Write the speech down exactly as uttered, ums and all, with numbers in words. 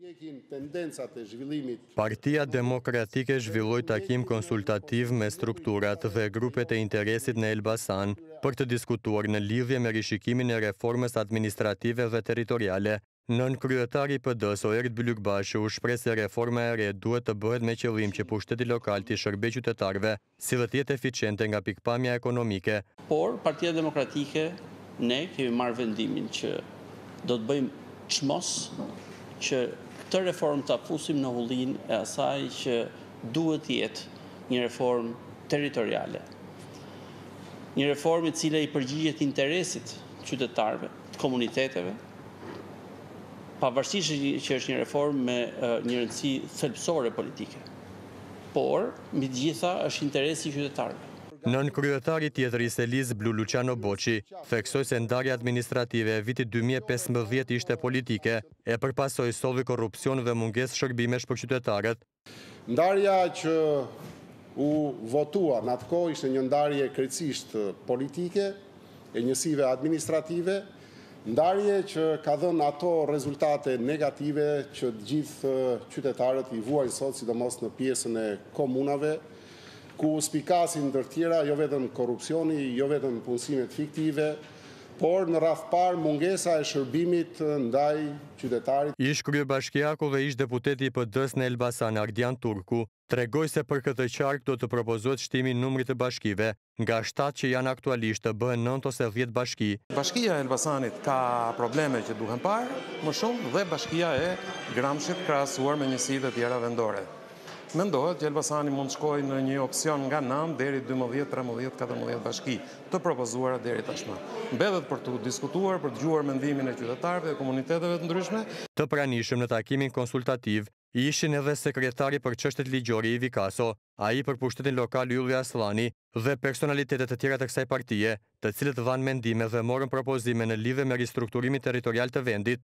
Partia Demokratike zhvilloi takim konsultativ me strukturat dhe grupet e interesit në Elbasan për të diskutuar në lidhje me rishikimin e reformës administrative dhe territoriale. Nën kryetari i P D-s Erd Bylykbashi u shpreh se reforma e re duhet të bëhet me qëllim që pushteti lokal të shërbejë qytetarëve, si dhe të jetë eficiente nga pikpamja ekonomike. Por Partia Demokratike ne kemi marrë vendimin që do të bëjmë çmos që këtë reformë ta fusim në hullinë e asaj që duhet të jetë një reformë territoriale. Një reformë e cila i përgjigjet interesit qytetarëve, të komuniteteve, pavarësisht që është një reformë me një rëndësi thelbësore politike, por mbi të gjitha është interesi i qytetarëve. Nën kryetari tjetër i Selis Blu Luciano Boçi theksoi se ndarja administrative e vitit dy mijë e pesëmbëdhjetë ishte politike, e përpasoi solli korrupsion dhe mungesë shërbimesh për qytetarët. Ndarja që u votua në atë kohë ishte një ndarje krejtësisht politike, e njësive administrative, ndarje që ka dhënë ato rezultate negative që të gjithë qytetarët i vuajnë sot, sidomos në pjesën e komunave, ku spikasin ndër tjera jo vetëm korrupsioni, jo vetëm punësimet fiktive, por në radh parë mungesa e shërbimit ndaj qytetarit. Ish kryebashkiaku dhe ish deputeti i P D-s në Elbasan Ardian Turku tregoi se për këtë qark do të propozohet shtimi i numrit të bashkive, nga shtatë që janë aktualisht të bëhen nëntë ose dhjetë bashki. Bashkia e Elbasanit ka probleme që duhen parë më shumë dhe bashkia e Gramshit krahasuar me njësitë të tjera vendore. Mendohet që Elbasani mund shkojë në një opsion nga nëntë deri dymbëdhjetë, tridhjetë, katërmbëdhjetë bashki të propozuara deri tashmë. Mbetet për të diskutuar, për të dëgjuar mendimin e qytetarëve dhe komuniteteve të ndryshme. Të pranishëm në takimin konsultativ ishin edhe sekretari për çështjet ligjore Ivi Kaso, ai për pushtetin lokal Ylli Aslani dhe personalitetet të tjera të kësaj partie, të cilët dhanë mendime dhe morën propozime në lidhje me ristrukturimin territorial të vendit.